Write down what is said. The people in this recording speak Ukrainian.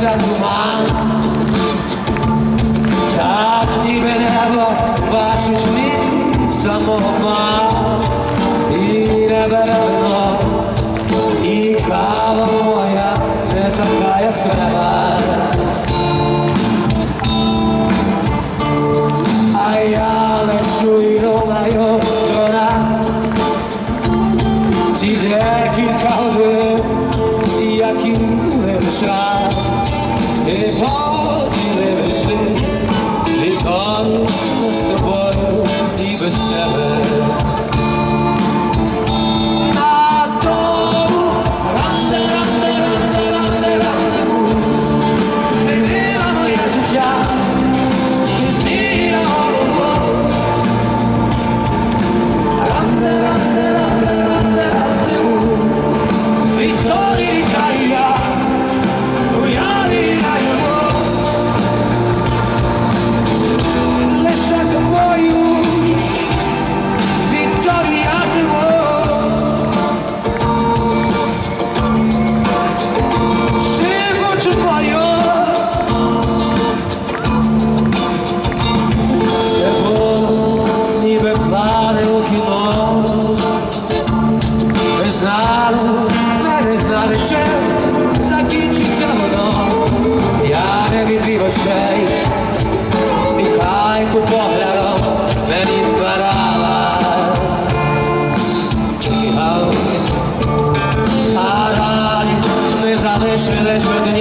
збирається туман, так ніби небо бачить мій самообман. І не бере вино, і кава моя не така, як треба. А я лечу і думаю про нас. Ці кілька годин, які не лишать, і поділи вишли, літаю з тобою і без тебе. На тому рандеву змінила моє життя, ти змінила голову. Не знали, чим закінчиться воно. Я не відвів очей, і хайку поглядом мені складала. А раді ми залишились один.